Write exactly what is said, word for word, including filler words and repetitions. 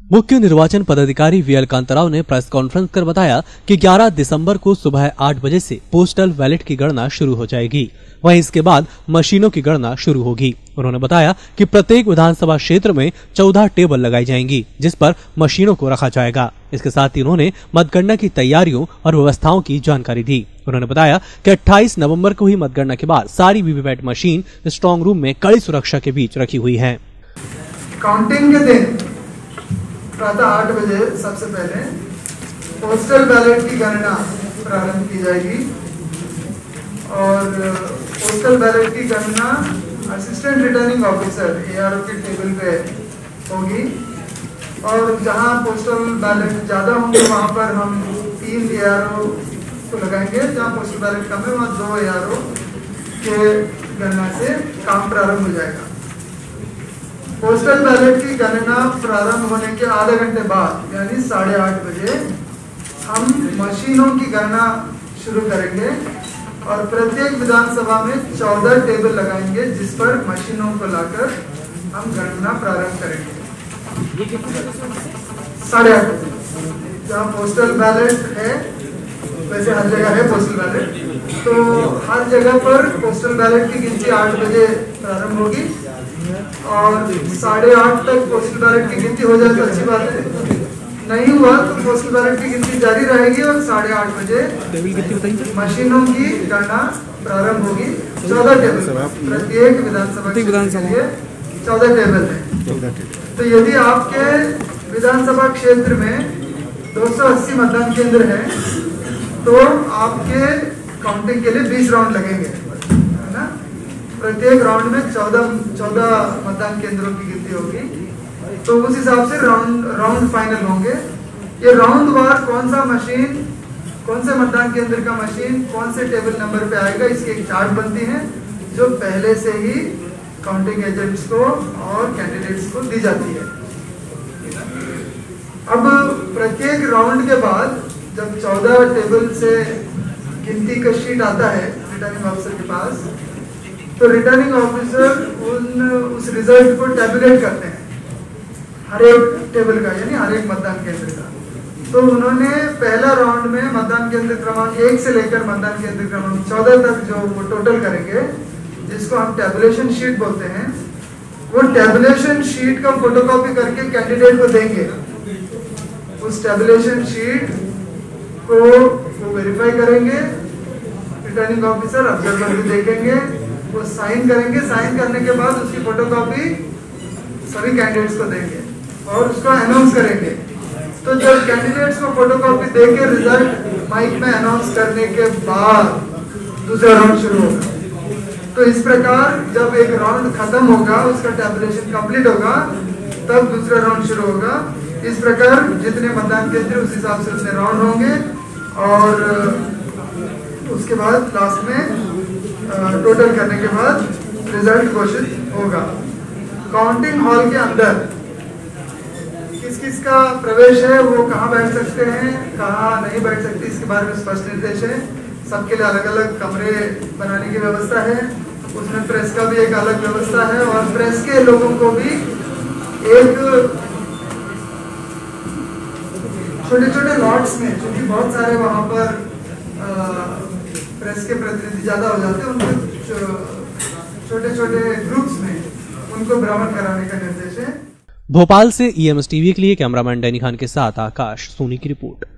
मुख्य निर्वाचन पदाधिकारी वी एल कांताराव ने प्रेस कॉन्फ्रेंस कर बताया कि ग्यारह दिसंबर को सुबह आठ बजे से पोस्टल बैलेट की गणना शुरू हो जाएगी। वहीं इसके बाद मशीनों की गणना शुरू होगी। उन्होंने बताया कि प्रत्येक विधानसभा क्षेत्र में चौदह टेबल लगाई जाएंगी, जिस पर मशीनों को रखा जाएगा। इसके साथ ही उन्होंने मतगणना की तैयारियों और व्यवस्थाओं की जानकारी दी। उन्होंने बताया कि अट्ठाईस नवंबर को हुई मतगणना के बाद सारी वीवीपैट मशीन स्ट्रांग रूम में कड़ी सुरक्षा के बीच रखी हुई है। काउंटिंग के दिन प्रातः आठ बजे सबसे पहले पोस्टल बैलेट की गणना प्रारंभ की जाएगी और पोस्टल बैलेट की गणना assistant returning officer A R O के टेबल पे होगी और जहां पोस्टल बैलेट ज्यादा होंगे वहां पर हम तीन ए आर ओ को लगाएंगे। जहां पोस्टल बैलेट कम है वहां दो ए आर ओ के गणना से काम प्रारंभ हो जाएगा। पोस्टल बैलेट की गणना प्रारंभ होने के आधे घंटे बाद यानी साढ़े आठ बजे हम मशीनों की गणना शुरू करेंगे और प्रत्येक विधानसभा में चौदह टेबल लगाएंगे, जिस पर मशीनों को लाकर हम गणना प्रारंभ करेंगे। साढ़े आठ बजे जहाँ पोस्टल बैलेट है, वैसे हर जगह है पोस्टल बैलेट, तो हर जगह पर पोस्टल बैलेट की गिनती आठ बजे प्रारंभ होगी और साढ़े आठ तक पोस्टल बैलेट की गिनती हो जाए तो अच्छी बात है। नहीं हुआ तो पोस्टल बैलेट की गिनती जारी रहेगी और साढ़े आठ बजे मशीनों की गणना प्रारंभ होगी। चौदह टेबल प्रत्येक विधानसभा के लिए चौदह टेबल है। तो यदि आपके विधानसभा क्षेत्र में दो सौ अस्सी मतदान केंद्र है तो आपके काउंटिंग के लिए बीस राउंड लगेंगे, है ना। प्रत्येक राउंड में चौदह चौदह मतदान केंद्रों की गिनती होगी, तो उस हिसाब से राउंड राउंड फाइनल होंगे। ये राउंड वार कौन सा मशीन, कौन से मतदान केंद्र का मशीन कौन से टेबल नंबर पे आएगा, इसकी एक चार्ट बनती है जो पहले से ही काउंटिंग एजेंट्स को और कैंडिडेट्स को दी जाती है। अब प्रत्येक राउंड के बाद जब चौदह टेबल से गिनती का शीट आता है रिटर्निंग ऑफिसर के पास, तो रिटर्निंग ऑफिसर उन उस रिजल्ट को टैबुलेट करते हैं हर एक टेबल का, यानी हर एक मतदान केंद्र का। तो उन्होंने पहला राउंड में मतदान केंद्र क्रमांक एक से लेकर मतदान केंद्र क्रमांक चौदह तक जो वो टोटल करेंगे, जिसको हम टैबुलेशन शीट बोलते हैं, वो टैबुलेशन शीट का फोटोकॉपी करके कैंडिडेट को देंगे। उस टैबुलेशन शीट को वो वेरीफाई करेंगे, रिटर्निंग ऑफिसर ऑब्जर्वर भी देखेंगे, वो साइन करेंगे। साइन करने के बाद उसकी फोटोकॉपी सभी कैंडिडेट्स को देंगे और उसको अनाउंस करेंगे। तो जब कैंडिडेट्स को फोटोकॉपी देके रिजल्ट माइक में अनाउंस करने के बाद दूसरा राउंड शुरू होगा। तो इस प्रकार जब एक राउंड खत्म होगा, उसका टैबुलेशन कंप्लीट होगा, तब दूसरा राउंड शुरू होगा। इस प्रकार जितने मतदान केंद्र उस हिसाब से उतने राउंड होंगे और उसके बाद लास्ट में टोटल करने के बाद रिजल्ट घोषित होगा। काउंटिंग हॉल के अंदर किस किस का प्रवेश है, वो कहाँ बैठ सकते हैं, कहाँ नहीं बैठ सकते, इसके बारे में स्पष्ट निर्देश है। सबके लिए अलग अलग कमरे बनाने की व्यवस्था है, उसमें प्रेस का भी एक अलग व्यवस्था है और प्रेस के लोगों को भी एक छोटे छोटे लॉट्स में, क्योंकि बहुत सारे वहां पर आ, प्रेस के प्रतिनिधि ज्यादा हो जाते हैं, उनको छोटे छोटे ग्रुप्स में उनको भ्रमण कराने का निर्देश है। भोपाल से ई एम एस टीवी के लिए कैमरामैन डैनी खान के साथ आकाश सोनी की रिपोर्ट।